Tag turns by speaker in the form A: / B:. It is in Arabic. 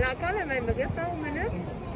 A: Dạ có là mày mà ghép tao mình á.